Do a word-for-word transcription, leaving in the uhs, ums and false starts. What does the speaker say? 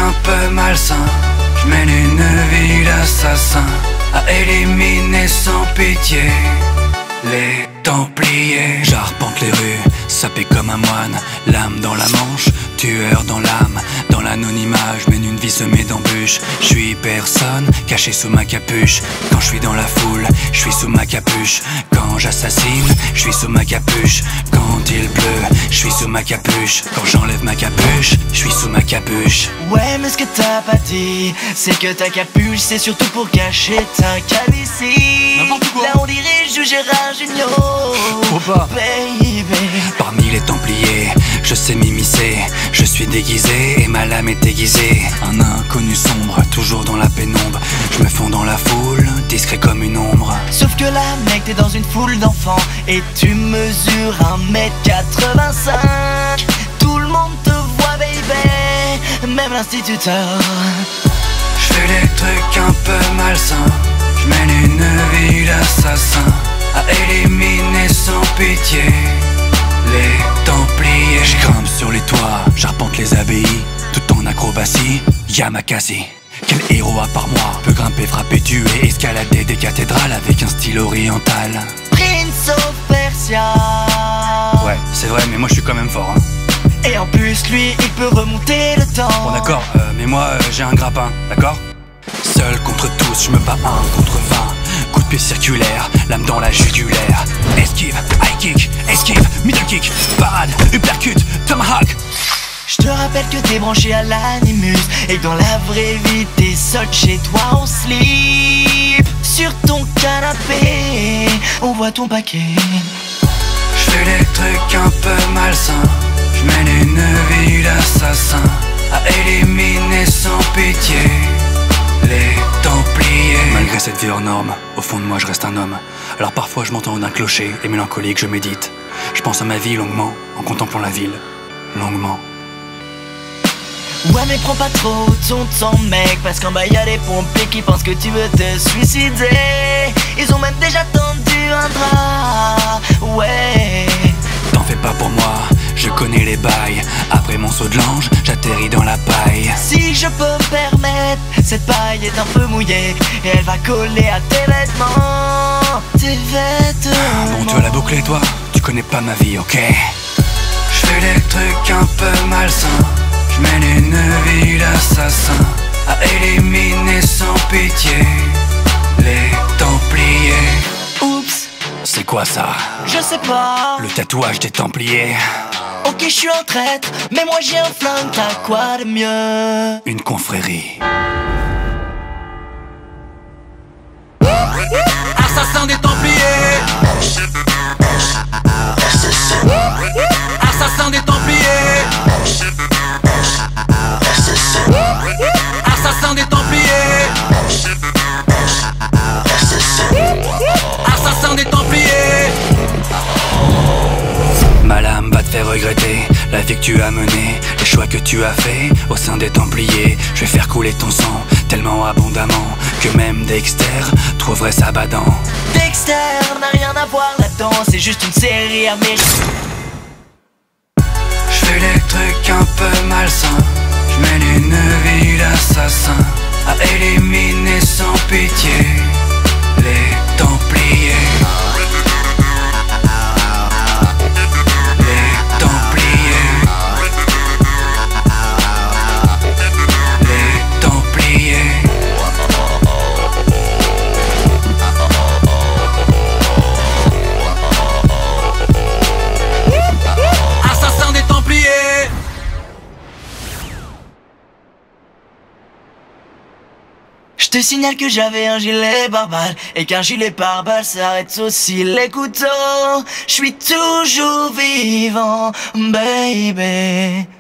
un peu malsain. Je mène une vie d'assassin à éliminer sans pitié les Templiers. J'arpente les rues, sapé comme un moine, l'âme dans la manche, tueur dans l'âme. Dans l'anonymat, je mène une vie semée d'embûches. Je suis personne, caché sous ma capuche. Quand je suis dans la foule, je suis sous ma capuche. Quand j'assassine, je suis sous ma capuche. Quand il pleut, je suis sous ma capuche. Quand j'enlève ma capuche, je suis sous ma capuche. Ouais, mais ce que t'as pas dit, c'est que ta capuche, c'est surtout pour cacher ta calvitie. N'importe quoi. Là on dirait juge Gérard Junior. Faut pas. Baby. Parmi les Templiers, je sais m'immiscer. Je suis déguisé et ma lame est aiguisée. Un inconnu sombre, toujours dans la pénombre. Je me fonds dans la foule, discret comme une ombre. Sauf que là, mec, t'es dans une foule d'enfants et tu mesures un mètre quatre-vingt-cinq. Tout le monde te voit, baby, même l'instituteur. Je fais des trucs un peu malsains. Je mène une vie d'assassin à éliminer sans pitié les Templiers. Je grimpe sur les toits, j'arpente les abbayes. Tout en acrobatie, Yamakasi. Quel héros à part moi peut grimper, frapper, tuer, escalader des cathédrales avec un style oriental. Prince of Persia. Ouais, c'est vrai, mais moi je suis quand même fort, hein. Et en plus, lui, il peut remonter le temps. Bon d'accord, euh, mais moi euh, j'ai un grappin, d'accord? Seul contre tous, je me bats un contre vingt. Coup de pied circulaire, lame dans la jugulaire. Esquive, high kick, esquive, middle kick, parade, uppercut, tomahawk. Je te rappelle que t'es branché à l'animus et que dans la vraie vie t'es seul chez toi en slip. Sur ton canapé, on voit ton paquet. Je fais des trucs un peu malsains. Je mène une vie d'assassin à éliminer sans pitié les Templiers. Malgré cette vie hors norme, au fond de moi je reste un homme. Alors parfois je m'entends d'un clocher et mélancolique je médite. Je pense à ma vie longuement, en contemplant la ville, longuement. Ouais mais prends pas trop ton temps mec, parce qu'en bas y'a des pompiers qui pensent que tu veux te suicider. Ils ont même déjà tendu un drap, ouais. T'en fais pas pour moi, je connais les bails. Après mon saut de l'ange, j'atterris dans la paille. Si je peux me permettre, cette paille est un peu mouillée et elle va coller à tes vêtements. Tes vêtements. Bon tu vas la boucler toi, tu connais pas ma vie, ok? Je fais des trucs un peu malsains. Je mène une vie d'assassin à éliminer sans pitié les Templiers. Oups, C'est quoi ça? je sais pas. Le tatouage des Templiers. Ok, je suis un traître, mais moi j'ai un flingue, t'as quoi de mieux? Une confrérie. Assassin des Templiers. Assassin des Templiers. Assassin des Templiers. Assassin des Templiers. Ma lame va te faire regretter la vie que tu as menée, les choix que tu as faits au sein des Templiers. Je vais faire couler ton sang tellement abondamment que même Dexter trouverait ça badant. Dexter n'a rien à voir là-dedans, c'est juste une série américaine. Je fais des trucs un peu malsains. Je mène une vie d'assassin à éliminer sans pitié les Templiers. Les Templiers. Les Templiers. Assassin des Templiers. Je te signale que j'avais un gilet pare-balles et qu'un gilet pare-balles s'arrête aussi les couteaux. Je suis toujours vivant, baby.